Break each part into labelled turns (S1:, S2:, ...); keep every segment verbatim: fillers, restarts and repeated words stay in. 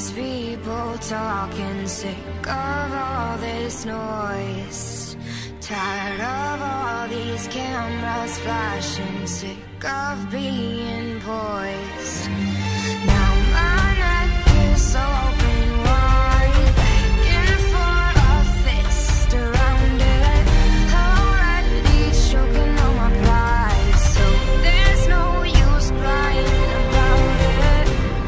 S1: these people talking, sick of all this noise, tired of all these cameras flashing, sick of being poised. Now my neck is open wide, begging for a fist around it, already choking on my pride, so there's no use crying about it.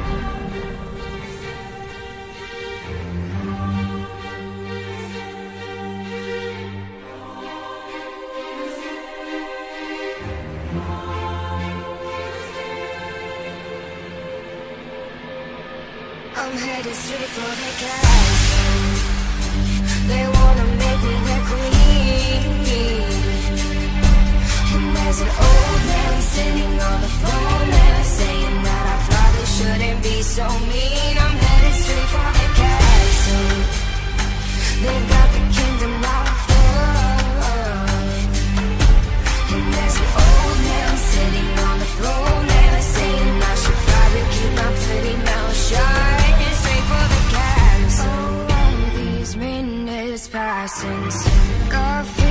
S1: I'm headed straight for the castle. They wanna make me their queen, and there's an old man sitting on the throne there, saying that I probably shouldn't be so mean. I'm headed straight for the castle. They've got the kingdom locked up, and there's an old man sitting on the throne there, saying I should probably keep my pretty mouth shut. Passing, sick of